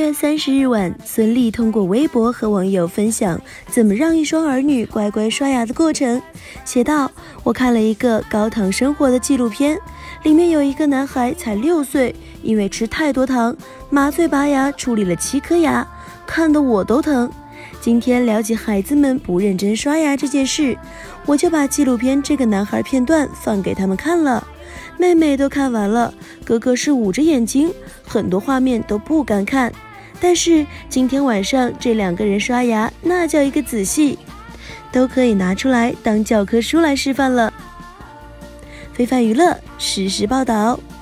月30日晚，孙俪通过微博和网友分享怎么让一双儿女乖乖刷牙的过程，写道：我看了一个高糖生活的纪录片，里面有一个男孩才6岁，因为吃太多糖，麻醉拔牙处理了7颗牙，看得我都疼。今天了解孩子们不认真刷牙这件事，我就把纪录片这个男孩片段放给他们看了。妹妹都看完了，哥哥是捂着眼睛，很多画面都不敢看。但是今天晚上这2个人刷牙那叫一个仔细，都可以拿出来当教科书来示范了。非凡娱乐实时报道。